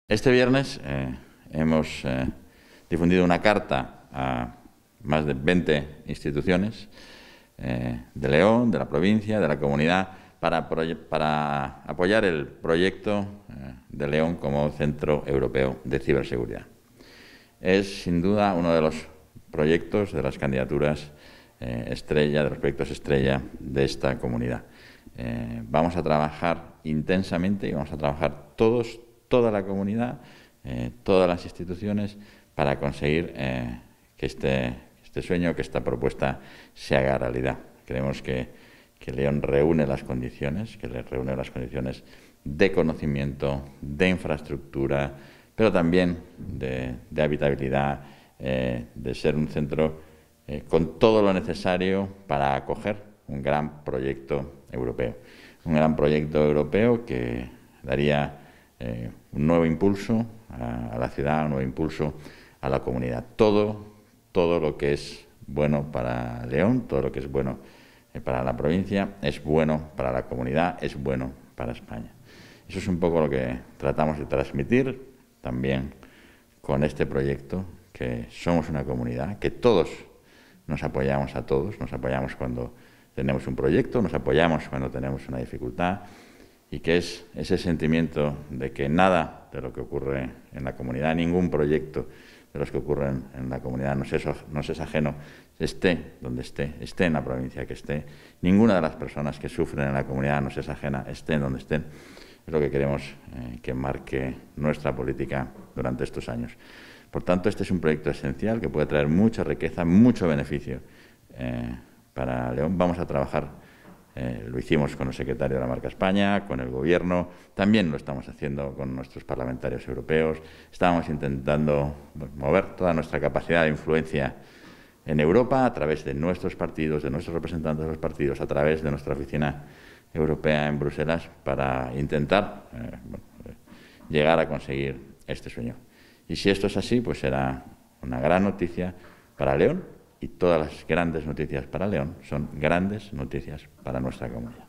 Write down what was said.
Este viernes hemos difundido una carta a más de 20 instituciones de León, de la provincia, de la comunidad, para apoyar el proyecto de León como Centro Europeo de Ciberseguridad. Es, sin duda, uno de los proyectos, de las candidaturas estrella, de los proyectos estrella de esta comunidad. Vamos a trabajar intensamente y vamos a trabajar toda la comunidad, todas las instituciones, para conseguir que este sueño, que esta propuesta se haga realidad. Creemos que León reúne las condiciones, de conocimiento, de infraestructura, pero también de habitabilidad, de ser un centro con todo lo necesario para acoger un gran proyecto europeo. Un gran proyecto europeo que daría un nuevo impulso a la ciudad, un nuevo impulso a la comunidad. Todo lo que es bueno para León, todo lo que es bueno para la provincia, es bueno para la comunidad, es bueno para España. Eso es un poco lo que tratamos de transmitir también con este proyecto, que somos una comunidad, que todos nos apoyamos a todos, nos apoyamos cuando tenemos un proyecto, nos apoyamos cuando tenemos una dificultad, y que es ese sentimiento de que nada de lo que ocurre en la comunidad, ningún proyecto de los que ocurren en la comunidad nos es ajeno, esté donde esté en la provincia que esté. Ninguna de las personas que sufren en la comunidad nos es ajena, estén donde estén. Es lo que queremos que marque nuestra política durante estos años. Por tanto, este es un proyecto esencial que puede traer mucha riqueza, mucho beneficio para León. Vamos a trabajar, lo hicimos con el secretario de la Marca España, con el Gobierno, también lo estamos haciendo con nuestros parlamentarios europeos. Estamos intentando mover toda nuestra capacidad de influencia en Europa a través de nuestros partidos, de nuestros representantes de los partidos, a través de nuestra oficina europea en Bruselas, para intentar llegar a conseguir este sueño. Y si esto es así, pues será una gran noticia para León, y todas las grandes noticias para León son grandes noticias para nuestra comunidad.